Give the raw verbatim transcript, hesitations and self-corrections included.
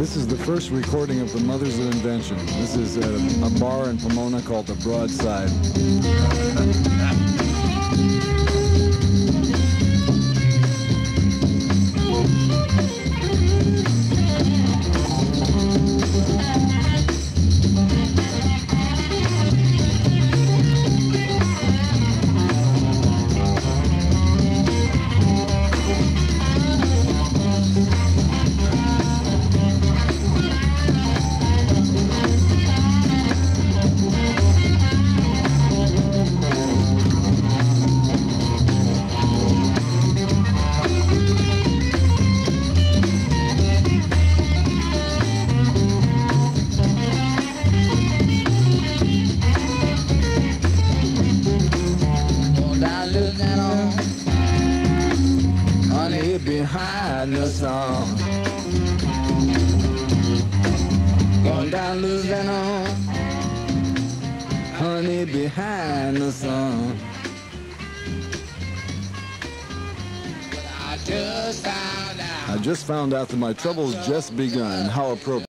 This is the first recording of the Mothers of Invention. This is at a, a bar in Pomona called the Broadside. Behind the sun, going down Louisiana, honey, behind the sun. I just found out. I just found out that my trouble's just begun. How appropriate.